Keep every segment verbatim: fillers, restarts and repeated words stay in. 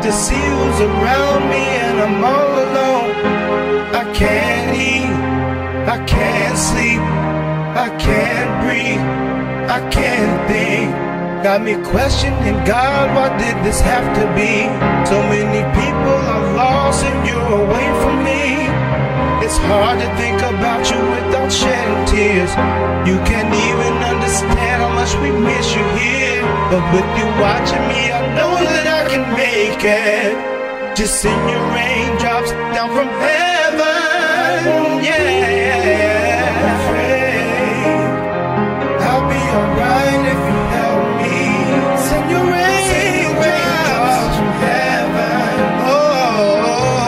to see who's around me and I'm all alone. I can't eat, I can't sleep, I can't breathe, I can't think. Got me questioning, God, why did this have to be? So many people are lost and you're away from me. It's hard to think about you without shedding tears. You can't even understand how much we miss you here. But with you watching me, I know that I can make it. Just send your raindrops down from heaven, yeah. Afraid I'll be alright if you help me. Send your raindrops from heaven, oh,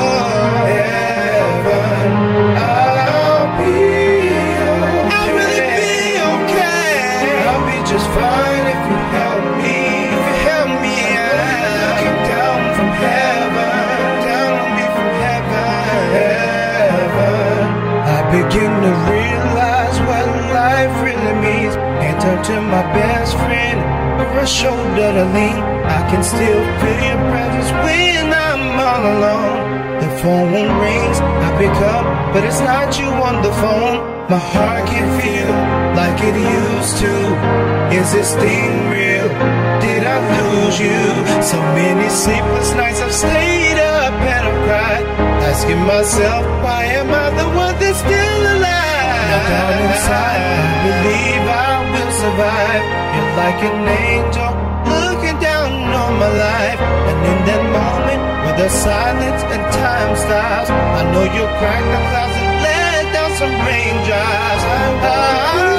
heaven. I'll be okay. I'll really be okay. I'll be just fine if you help me. If you help me, I'm looking down from heaven, down on me from heaven, heaven. I begin to realize what life really means. Can't turn to my best friend or a shoulder to lean. I can still feel your presence when I'm all alone. The phone rings, I pick up, but it's not you on the phone. My heart can feel like it used to. Is this thing real? Did I lose you? So many sleepless nights I've stayed up and I've cried, asking myself, why am I the one that's still alive? Now down inside, I believe I will survive. You're like an angel looking down on my life. And in that moment where the silence and time stops, I know you'll crack the clouds and let down some raindrops. I